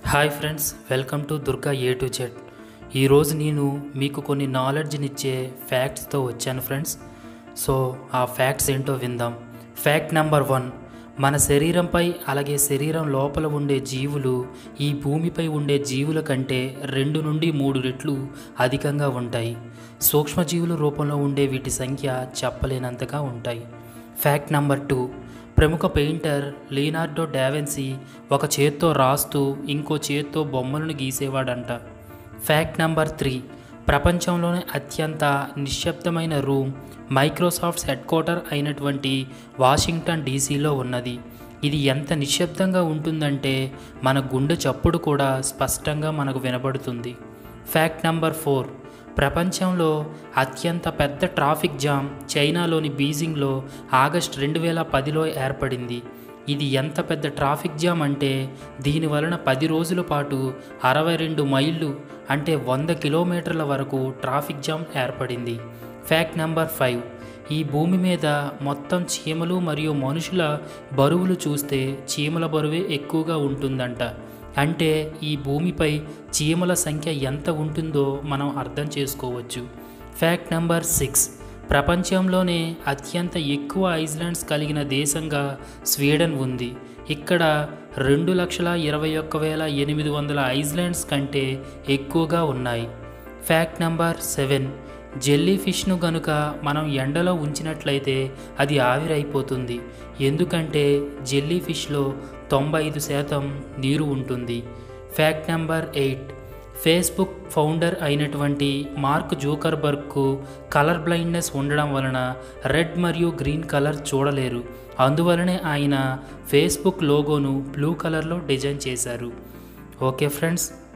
Hi friends, welcome to Durga A to Z. ఈరోజు నేను మీకు కొన్ని నాలెడ్జ్నిచ్చే ఫ్యాక్ట్స్తో వచ్చాను ఫ్రెండ్స్. సో ఆ ఫ్యాక్ట్స్ ఏంటో విందాం. ఫ్యాక్ట్ నెంబర్ 1, మన శరీరంపై అలాగే శరీరం లోపల ఉండే జీవులు ఈ భూమిపై ఉండే జీవుల కంటే 2 నుండి 3 రెట్లు అధికంగా ఉంటాయి. సూక్ష్మజీవుల రూపంలో ఉండే వీటి సంఖ్య చెప్పలేనంతగా ఉంటాయి. ఫ్యాక్ట్ నెంబర్ 2, ప్రముఖ పెయింటర్ లియోనార్డో డావిన్సీ ఒక చేత్తో రాస్తూ ఇంకో చేత్తో బొమ్మలను గీసేవాడంట. ఫ్యాక్ట్ నెంబర్ 3, ప్రపంచంలోనే అత్యంత నిశ్శబ్దమైన రూమ్ మైక్రోసాఫ్ట్ హెడ్ క్వార్టర్ అయినటువంటి వాషింగ్టన్ డీసీలో ఉన్నది. ఇది ఎంత నిశ్శబ్దంగా ఉంటుందంటే మన గుండె చప్పుడు కూడా స్పష్టంగా మనకు వినబడుతుంది. ఫ్యాక్ట్ నెంబర్ 4, ప్రపంచంలో అత్యంత పెద్ద ట్రాఫిక్ జామ్ చైనాలోని బీజింగ్లో ఆగస్టు 2010లో ఏర్పడింది. ఇది ఎంత పెద్ద ట్రాఫిక్ జామ్ అంటే దీని వలన 10 రోజుల పాటు 62 మైళ్ళు అంటే 100 కిలోమీటర్ల వరకు ట్రాఫిక్ జామ్ ఏర్పడింది. ఫ్యాక్ట్ నెంబర్ 5, ఈ భూమి మీద మొత్తం చీమలు మరియు మనుషుల బరువులు చూస్తే చీమల బరువే ఎక్కువగా ఉంటుందంట. అంటే ఈ భూమిపై చీమల సంఖ్య ఎంత ఉంటుందో మనం అర్థం చేసుకోవచ్చు. ఫ్యాక్ట్ నెంబర్ 6, ప్రపంచంలోనే అత్యంత ఎక్కువ ఐలాండ్స్ కలిగిన దేశంగా స్వీడన్ ఉంది. ఇక్కడ 2,21,800 ఐలాండ్స్ కంటే ఎక్కువగా ఉన్నాయి. ఫ్యాక్ట్ నెంబర్ 7, జెల్లీ ఫిష్ను గనుక మనం ఎండలో ఉంచినట్లయితే అది ఆవిరైపోతుంది. ఎందుకంటే జెల్లీ ఫిష్లో 95% నీరు ఉంటుంది. ఫ్యాక్ట్ నెంబర్ 8, ఫేస్బుక్ ఫౌండర్ అయినటువంటి మార్క్ జూకర్బర్గ్కు కలర్ బ్లైండ్నెస్ ఉండడం వలన రెడ్ మరియు గ్రీన్ కలర్ చూడలేరు. అందువలనే ఆయన ఫేస్బుక్ లోగోను బ్లూ కలర్లో డిజైన్ చేశారు. Okay friends,